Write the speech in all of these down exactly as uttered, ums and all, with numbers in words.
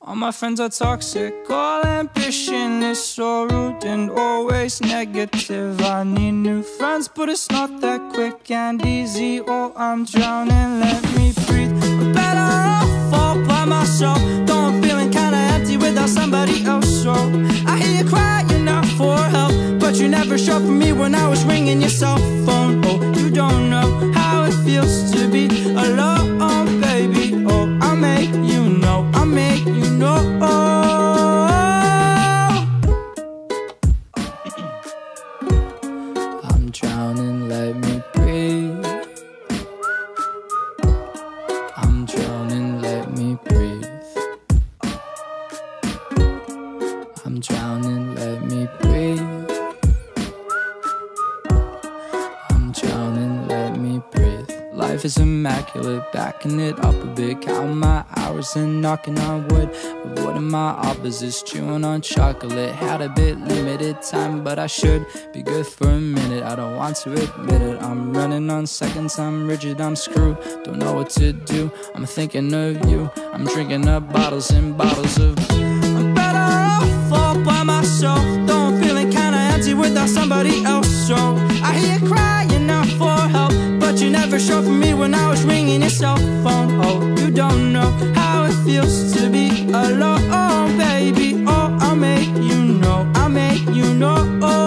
All my friends are toxic, all ambition is so rude and always negative. I need new friends, but it's not that quick and easy. Oh, I'm drowning, let me breathe. I'm better off all by myself, though I'm feeling kinda empty without somebody else. So I hear you crying out for help, but you never showed for me when I was ringing your cell phone. Oh, you don't know how it feels to be alone, baby. Oh, I'll make you know, I'll make you know. I'm drowning, let me breathe. I'm drowning, let me breathe. I'm drowning, let me breathe. I'm drowning, let me breathe. Life is immaculate, backing it up a bit, counting my hours and knocking on wood. Avoiding my opposites, chewing on chocolate. Had a bit limited time, but I should be good for a minute. I don't want to admit it, I'm running on seconds, I'm rigid, I'm screwed. Don't know what to do, I'm thinking of you. I'm drinking up bottles and bottles of I'm better off all by myself, though I'm feeling kinda empty without somebody else. So I hear you crying out for help, but you never showed for me when I was ringing your cell phone. Oh, you don't know how it feels to be alone, baby. Oh, I'll make you know, I'll make you know.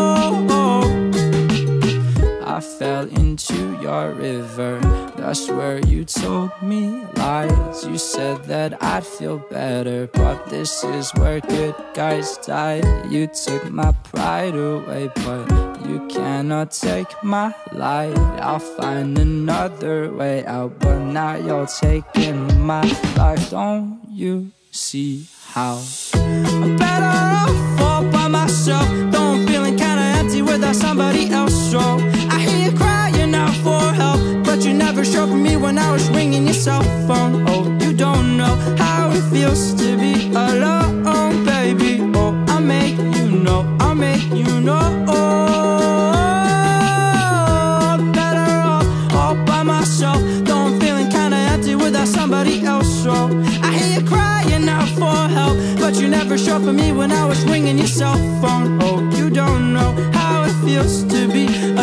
I fell into your river, that's where you told me lies. You said that I'd feel better, but this is where good guys die. You took my pride away, but you cannot take my light. I'll find another way out, but now you're taking my life. Don't you see how I'm better off all by myself, though I'm feeling kinda empty without somebody else. So I hear you crying out for help, but you never showed for me when I was ringing your cell phone. Oh, you don't know how it feels to be alone, baby. Oh, I'll make you know, I'll make you know. Better off all by myself, though I'm feeling kinda empty without somebody else. So I hear you crying out for help, but you never showed for me when I was ringing your cell phone. Oh, you don't know how it feels to be